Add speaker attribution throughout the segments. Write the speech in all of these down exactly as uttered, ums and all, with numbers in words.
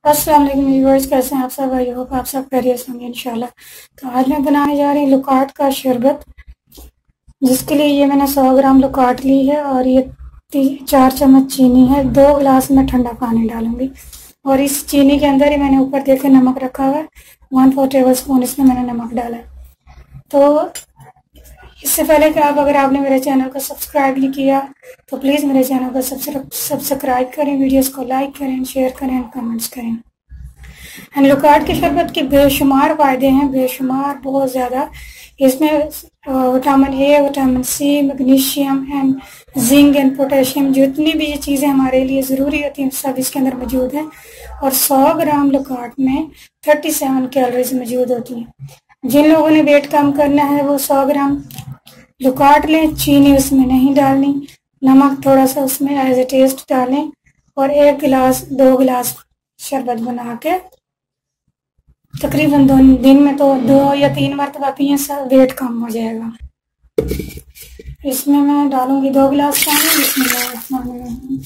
Speaker 1: अस्सलाम वालेकुम व्यूअर्स, कैसे हैं आप सब। आई होप आप सब खैरियत से होंगे इंशाल्लाह। तो आज मैं बनाने जा रही हूँ लुकाट का शरबत, जिसके लिए ये मैंने सौ ग्राम लुकाट ली है और ये तीन चार चम्मच चीनी है। दो गिलास में ठंडा पानी डालूंगी और इस चीनी के अंदर ही मैंने ऊपर देखे नमक रखा हुआ है, वन फोर टेबल स्पून इसमें मैंने नमक डाला है। तो इससे पहले कि आप अगर आपने मेरे चैनल को सब्सक्राइब नहीं किया तो प्लीज़ मेरे चैनल को सब्सक्राइब करें, वीडियोस को लाइक करें, शेयर करें, कमेंट्स करें। एंड लुकाट के शरबत के बेशुमार फ़ायदे हैं, बेशुमार, बहुत ज़्यादा। इसमें vitamin A, vitamin C, magnesium and zinc and potassium, जितनी भी ये चीज़ें हमारे लिए ज़रूरी होती हैं सब इसके अंदर मौजूद हैं। और सौ ग्राम लुकाट में सैंतीस कैलोरीज मौजूद होती हैं। जिन लोगों ने वेट कम करना है वो सौ ग्राम लुकाट लें, चीनी उसमें नहीं डालनी, नमक थोड़ा सा उसमें एज ए टेस्ट डालें और एक गिलास दो गिलास शरबत बना के तकरीबन दो दिन में तो दो या तीन मरतबा पिए, सब वेट कम हो जाएगा। इसमें मैं डालूंगी दो गिलास पानी। इसमें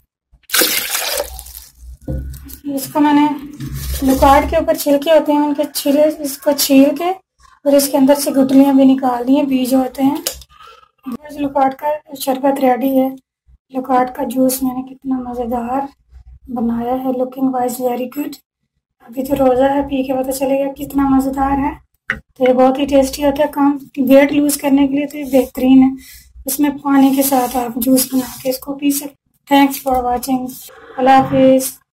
Speaker 1: इसको मैंने लुकाट के ऊपर छिलके होते हैं, उनके छिले इसको छील के और इसके अंदर से गुठलियाँ भी निकाल दी हैं, बीज होते हैं। लुकाट का शरबत रेडी है। लुकाट का जूस मैंने कितना मज़ेदार बनाया है, लुकिंग वाइज वेरी गुड। अभी तो रोज़ा है, पी के पता चलेगा कितना मज़ेदार है। तो ये बहुत ही टेस्टी होता है। काम वेट लूज़ करने के लिए तो ये बेहतरीन है। इसमें पानी के साथ आप जूस बना के इसको पी सकते। Thanks for watching. अल्लाह हाफिज़।